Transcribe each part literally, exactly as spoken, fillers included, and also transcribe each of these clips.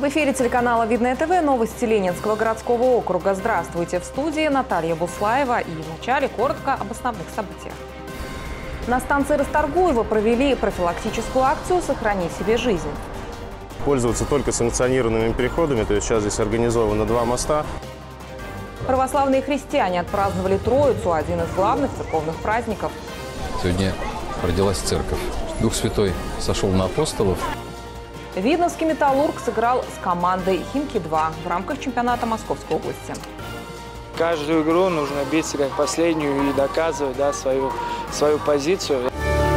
В эфире телеканала «Видное ТВ» новости Ленинского городского округа. Здравствуйте, в студии Наталья Буслаева. И вначале коротко об основных событиях. На станции Расторгуева провели профилактическую акцию «Сохрани себе жизнь». Пользоваться только санкционированными переходами, то есть сейчас здесь организовано два моста. Православные христиане отпраздновали Троицу, один из главных церковных праздников. Сегодня родилась церковь. Дух Святой сошел на апостолов. Видновский «Металлург» сыграл с командой «Химки-два» в рамках чемпионата Московской области. Каждую игру нужно биться как последнюю и доказывать, да, свою, свою позицию.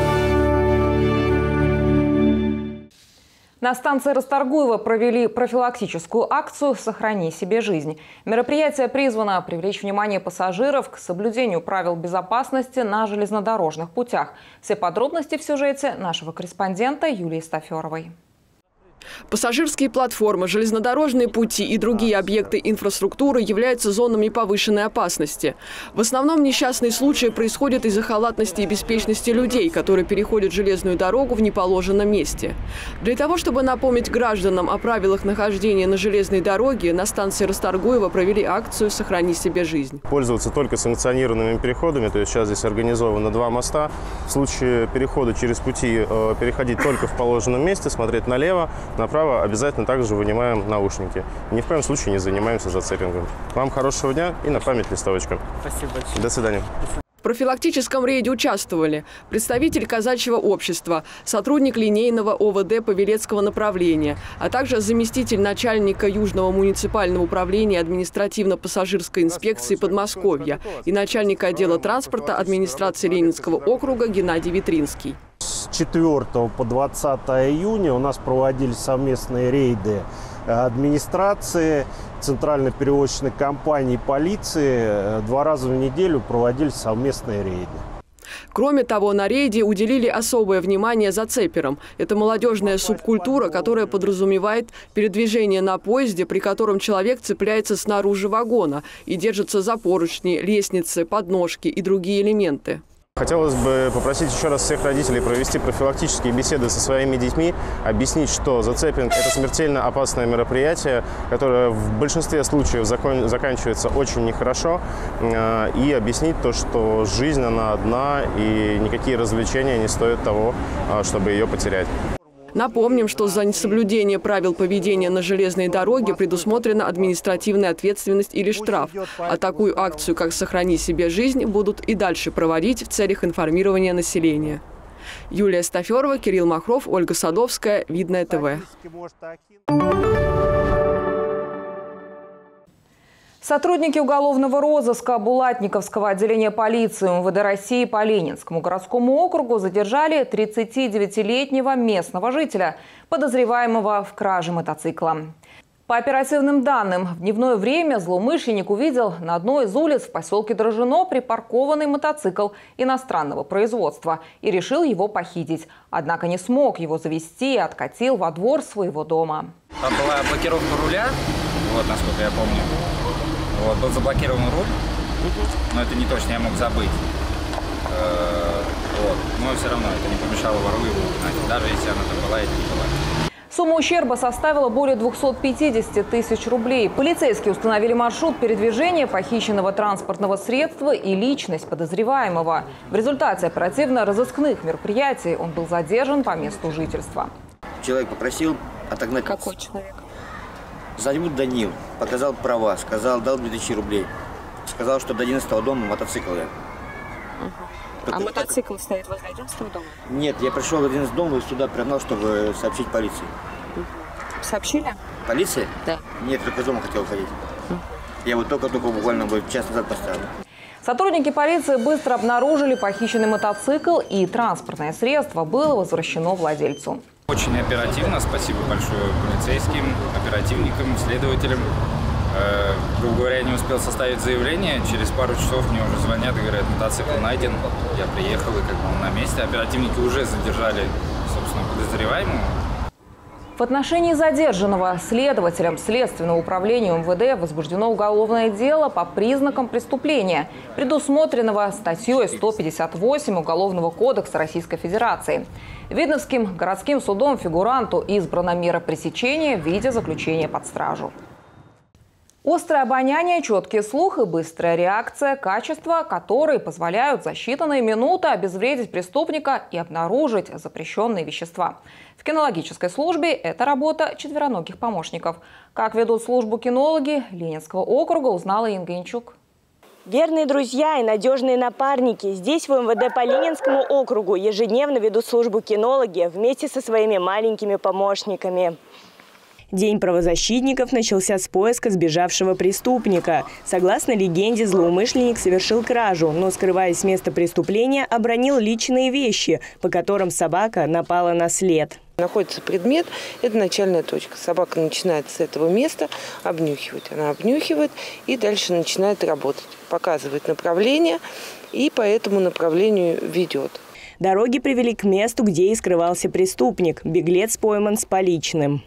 На станции Расторгуева провели профилактическую акцию «Сохрани себе жизнь». Мероприятие призвано привлечь внимание пассажиров к соблюдению правил безопасности на железнодорожных путях. Все подробности в сюжете нашего корреспондента Юлии Стаферовой. Пассажирские платформы, железнодорожные пути и другие объекты инфраструктуры являются зонами повышенной опасности. В основном несчастные случаи происходят из-за халатности и беспечности людей, которые переходят железную дорогу в неположенном месте. Для того, чтобы напомнить гражданам о правилах нахождения на железной дороге, на станции Расторгуева провели акцию «Сохрани себе жизнь». Пользоваться только санкционированными переходами, то есть сейчас здесь организовано два моста. В случае перехода через пути э, переходить только в положенном месте, смотреть налево. Направо обязательно также вынимаем наушники. Ни в коем случае не занимаемся зацепингом. Вам хорошего дня и на память листовочка. Спасибо большое. До свидания. В профилактическом рейде участвовали представитель казачьего общества, сотрудник линейного ОВД Павелецкого направления, а также заместитель начальника Южного муниципального управления административно-пассажирской инспекции Подмосковья и начальник отдела транспорта администрации Ленинского округа Геннадий Витринский. С четвёртого по двадцатое июня у нас проводились совместные рейды администрации, центрально-перевозочной компании, полиции. Два раза в неделю проводились совместные рейды. Кроме того, на рейде уделили особое внимание зацеперам. Это молодежная субкультура, которая подразумевает передвижение на поезде, при котором человек цепляется снаружи вагона и держится за поручни, лестницы, подножки и другие элементы. Хотелось бы попросить еще раз всех родителей провести профилактические беседы со своими детьми, объяснить, что зацепинг – это смертельно опасное мероприятие, которое в большинстве случаев закон, заканчивается очень нехорошо, э, и объяснить то, что жизнь, она одна, и никакие развлечения не стоят того, э, чтобы ее потерять. Напомним, что за несоблюдение правил поведения на железной дороге предусмотрена административная ответственность или штраф. А такую акцию, как «Сохрани себе жизнь», будут и дальше проводить в целях информирования населения. Юлия Стаферова, Кирилл Махров, Ольга Садовская, Видное ТВ. Сотрудники уголовного розыска Булатниковского отделения полиции МВД России по Ленинскому городскому округу задержали тридцатидевятилетнего местного жителя, подозреваемого в краже мотоцикла. По оперативным данным, в дневное время злоумышленник увидел на одной из улиц в поселке Дрожжино припаркованный мотоцикл иностранного производства и решил его похитить. Однако не смог его завести и откатил во двор своего дома. Там была блокировка руля, вот насколько я помню. Вот, был заблокирован руль, но это не точно, я мог забыть. Вот. Но все равно это не помешало вору его угнать, даже если она там была или не была. Сумма ущерба составила более двухсот пятидесяти тысяч рублей. Полицейские установили маршрут передвижения похищенного транспортного средства и личность подозреваемого. В результате оперативно-розыскных мероприятий он был задержан по месту жительства. Человек попросил отогнать... Какой человек? Зовут Данил, показал права, сказал, дал две тысячи рублей. Сказал, что до одиннадцатого дома мотоцикл я. Угу. А мотоцикл так... стоит возле одиннадцатого дома? Нет, я пришел в одиннадцатый дом и сюда пригнал, чтобы сообщить полиции. Угу. Сообщили? Полиция? Да. Нет, только из дома хотел уходить. Угу. Я вот только-только буквально час назад поставил. Сотрудники полиции быстро обнаружили похищенный мотоцикл, и транспортное средство было возвращено владельцу. Очень оперативно, спасибо большое полицейским, оперативникам, следователям. Э, грубо говоря, я не успел составить заявление, через пару часов мне уже звонят и говорят, мотоцикл найден. Я приехал и как бы на месте. Оперативники уже задержали, собственно, подозреваемого. В отношении задержанного следователем Следственного управления МВД возбуждено уголовное дело по признакам преступления, предусмотренного статьей сто пятьдесят восемь Уголовного кодекса Российской Федерации. Видновским городским судом фигуранту избрана мера пресечения в виде заключения под стражу. Острое обоняние, четкий слух и быстрая реакция – качества, которые позволяют за считанные минуты обезвредить преступника и обнаружить запрещенные вещества. В кинологической службе это работа четвероногих помощников. Как ведут службу кинологи Ленинского округа, узнала Инга Янчук. Верные друзья и надежные напарники. Здесь, в МВД по Ленинскому округу, ежедневно ведут службу кинологи вместе со своими маленькими помощниками. День правозащитников начался с поиска сбежавшего преступника. Согласно легенде, злоумышленник совершил кражу, но, скрываясь с места преступления, обронил личные вещи, по которым собака напала на след. Находится предмет, это начальная точка. Собака начинает с этого места обнюхивать. Она обнюхивает и дальше начинает работать. Показывает направление и по этому направлению ведет. Дороги привели к месту, где и скрывался преступник. Беглец пойман с поличным.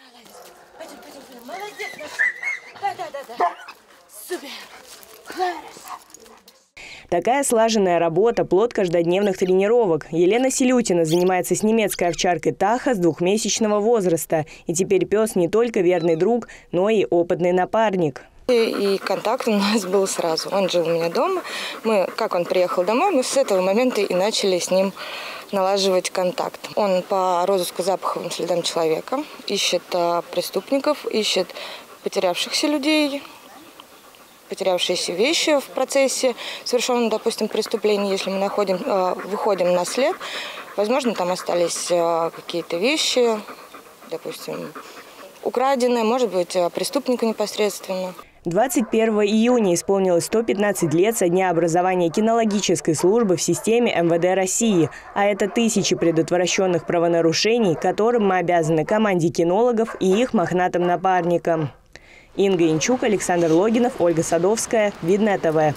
Такая слаженная работа – плод каждодневных тренировок. Елена Селютина занимается с немецкой овчаркой Таха с двухмесячного возраста. И теперь пес не только верный друг, но и опытный напарник. И контакт у нас был сразу. Он жил у меня дома. Мы, как он приехал домой, мы с этого момента и начали с ним налаживать контакт. Он по розыску запаховым следам человека ищет а, преступников, ищет потерявшихся людей, потерявшиеся вещи в процессе совершенного, допустим, преступления. Если мы находим, э, выходим на след, возможно, там остались э, какие-то вещи, допустим, украденные, может быть, преступника непосредственно. двадцать первого июня исполнилось сто пятнадцать лет со дня образования кинологической службы в системе МВД России. А это тысячи предотвращенных правонарушений, которым мы обязаны команде кинологов и их мохнатым напарникам. Инга Янчук, Александр Логинов, Ольга Садовская, Видное ТВ.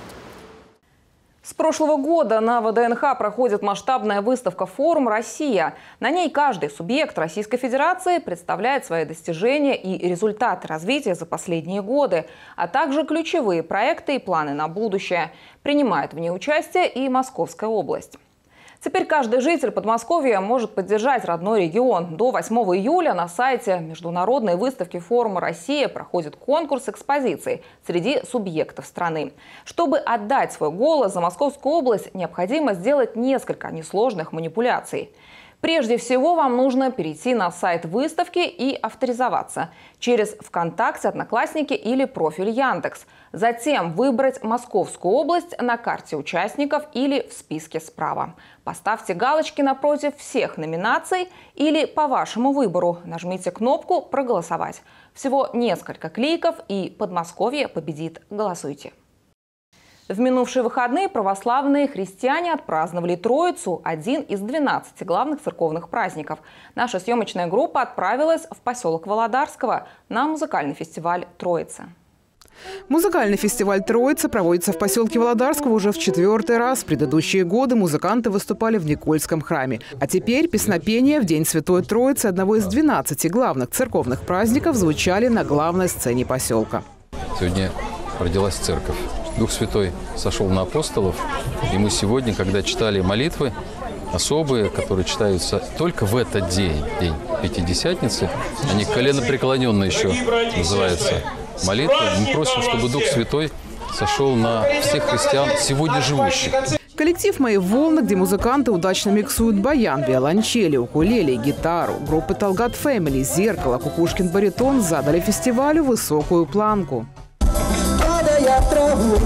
С прошлого года на ВДНХ проходит масштабная выставка «Форум Россия». На ней каждый субъект Российской Федерации представляет свои достижения и результаты развития за последние годы, а также ключевые проекты и планы на будущее. Принимает в ней участие и Московская область. Теперь каждый житель Подмосковья может поддержать родной регион. До восьмого июля на сайте Международной выставки «Форума Россия» проходит конкурс экспозиций среди субъектов страны. Чтобы отдать свой голос за Московскую область, необходимо сделать несколько несложных манипуляций. Прежде всего, вам нужно перейти на сайт выставки и авторизоваться через ВКонтакте, Одноклассники или профиль Яндекс. Затем выбрать Московскую область на карте участников или в списке справа. Поставьте галочки напротив всех номинаций или по вашему выбору нажмите кнопку «Проголосовать». Всего несколько кликов и Подмосковье победит. Голосуйте. В минувшие выходные православные христиане отпраздновали Троицу, один из двенадцати главных церковных праздников. Наша съемочная группа отправилась в поселок Володарского на музыкальный фестиваль «Троица». Музыкальный фестиваль «Троица» проводится в поселке Володарского уже в четвертый раз. В предыдущие годы музыканты выступали в Никольском храме. А теперь песнопения в День Святой Троицы, одного из двенадцати главных церковных праздников, звучали на главной сцене поселка. Сегодня родилась церковь. Дух Святой сошел на апостолов, и мы сегодня, когда читали молитвы особые, которые читаются только в этот день, день Пятидесятницы, они коленопреклоненные еще называются молитвы, мы просим, чтобы Дух Святой сошел на всех христиан, сегодня живущих. Коллектив «Мои волны», где музыканты удачно миксуют баян, виолончели, укулеле, гитару, группы «Талгат Фэмили», «Зеркало», «Кукушкин баритон» задали фестивалю высокую планку. Я в траву,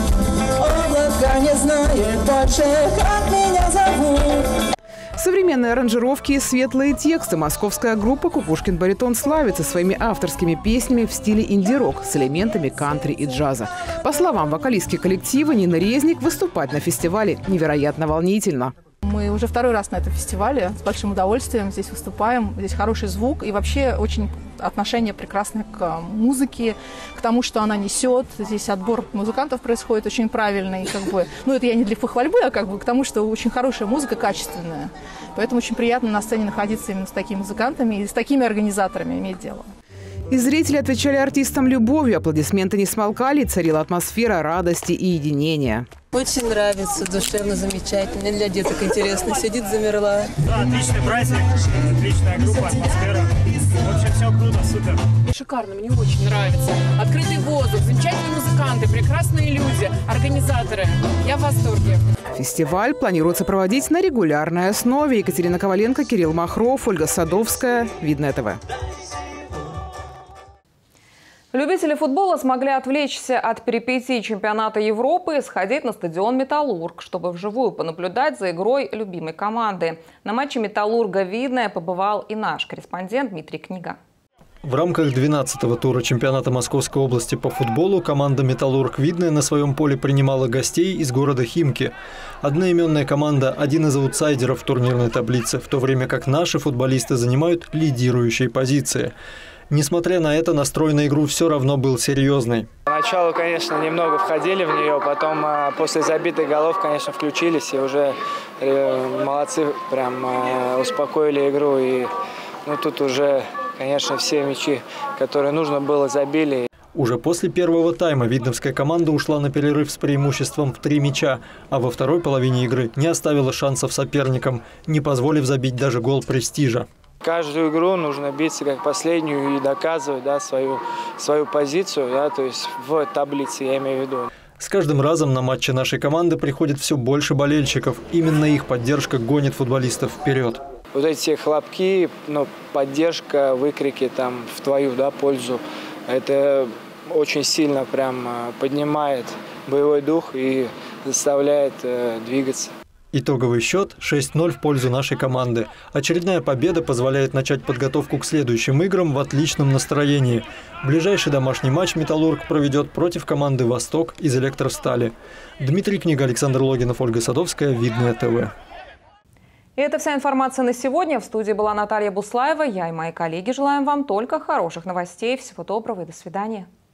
облако не знает больше, как меня зовут. Современные аранжировки и светлые тексты. Московская группа «Кукушкин баритон» славится своими авторскими песнями в стиле инди-рок с элементами кантри и джаза. По словам вокалистки коллектива Нины Резник, выступать на фестивале невероятно волнительно. Мы уже второй раз на этом фестивале, с большим удовольствием здесь выступаем. Здесь хороший звук и вообще очень отношение прекрасное к музыке, к тому, что она несет. Здесь отбор музыкантов происходит очень правильный. Как бы, ну, это я не для похвальбы, а как бы к тому, что очень хорошая музыка, качественная. Поэтому очень приятно на сцене находиться именно с такими музыкантами и с такими организаторами иметь дело. И зрители отвечали артистам любовью, аплодисменты не смолкали, царила атмосфера радости и единения. Очень нравится, душевно, замечательно. Для деток интересно. Сидит, замерла. Да, отличный праздник, отличная группа, атмосфера. В общем, все круто, супер. Шикарно, мне очень нравится. Открытый воздух, замечательные музыканты, прекрасные люди, организаторы. Я в восторге. Фестиваль планируется проводить на регулярной основе. Екатерина Коваленко, Кирилл Махров, Ольга Садовская. Видное ТВ. Любители футбола смогли отвлечься от перипетий чемпионата Европы и сходить на стадион «Металлург», чтобы вживую понаблюдать за игрой любимой команды. На матче «Металлурга» Видное побывал и наш корреспондент Дмитрий Книга. В рамках двенадцатого тура чемпионата Московской области по футболу команда «Металлург» Видное на своем поле принимала гостей из города Химки. Одноименная команда – один из аутсайдеров турнирной таблицы, в то время как наши футболисты занимают лидирующие позиции. Несмотря на это, настрой на игру все равно был серьезный. Поначалу, конечно, немного входили в нее, потом после забитых голов, конечно, включились и уже э, молодцы, прям э, успокоили игру. И ну, тут уже, конечно, все мячи, которые нужно было, забили. Уже после первого тайма видновская команда ушла на перерыв с преимуществом в три мяча, а во второй половине игры не оставила шансов соперникам, не позволив забить даже гол престижа. Каждую игру нужно биться как последнюю и доказывать, да, свою, свою позицию, да, то есть в таблице, я имею в виду. С каждым разом на матчи нашей команды приходит все больше болельщиков. Именно их поддержка гонит футболистов вперед. Вот эти все хлопки, ну, поддержка, выкрики там в твою, да, пользу, это очень сильно прям поднимает боевой дух и заставляет э, двигаться. Итоговый счет шесть ноль в пользу нашей команды. Очередная победа позволяет начать подготовку к следующим играм в отличном настроении. Ближайший домашний матч «Металлург» проведет против команды «Восток» из «Электростали». Дмитрий Книга, Александр Логинов, Ольга Садовская. Видное ТВ. И это вся информация на сегодня. В студии была Наталья Буслаева. Я и мои коллеги желаем вам только хороших новостей. Всего доброго и до свидания.